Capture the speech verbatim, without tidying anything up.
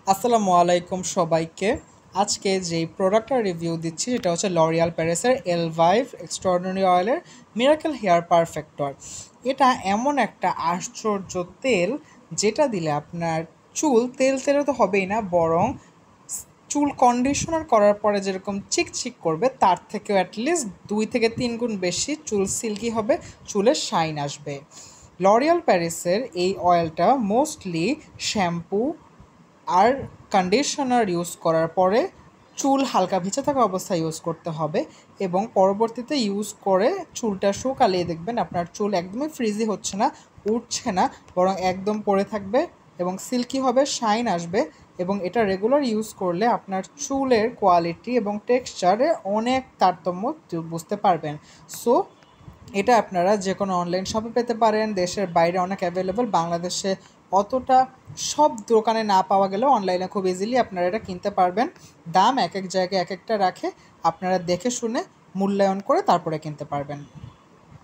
আসসালামু আলাইকুম সবাইকে। আজকে যেই প্রোডাক্টটা রিভিউ দিচ্ছি সেটা হচ্ছে লরিয়াল প্যারিসের এলভাইভ এক্সট্রাঅর্ডিনারি অয়েলের মিরাকেল হেয়ার পারফেক্টর। এটা এমন একটা আশ্চর্য তেল যেটা দিলে আপনার চুল তেল তেলে তো হবেই না, বরং চুল কন্ডিশনার করার পরে যেরকম চিকচিক করবে তার থেকেও অ্যাটলিস্ট দুই থেকে তিন গুণ বেশি চুল সিল্কি হবে, চুলের শাইন আসবে। লরিয়াল প্যারিসের এই অয়েলটা মোস্টলি শ্যাম্পু আর কন্ডিশনার ইউজ করার পরে চুল হালকা ভিজে থাকা অবস্থায় ইউজ করতে হবে এবং পরবর্তীতে ইউজ করে চুলটা শুকালে দেখবেন আপনার চুল একদমই ফ্রিজি হচ্ছে না, উঠছে না, বরং একদম পড়ে থাকবে এবং সিল্কি হবে, শাইন আসবে। এবং এটা রেগুলার ইউজ করলে আপনার চুলের কোয়ালিটি এবং টেক্সচারে অনেক তারতম্য বুঝতে পারবেন। সো এটা আপনারা যে কোনো অনলাইন শপে পেতে পারেন, দেশের বাইরে অনেক অ্যাভেলেবল, বাংলাদেশে অতটা সব দোকানে না পাওয়া গেলেও অনলাইনে খুব ইজিলি আপনারা এটা কিনতে পারবেন। দাম এক এক জায়গায় এক একটা রাখে, আপনারা দেখে শুনে মূল্যায়ন করে তারপরে কিনতে পারবেন।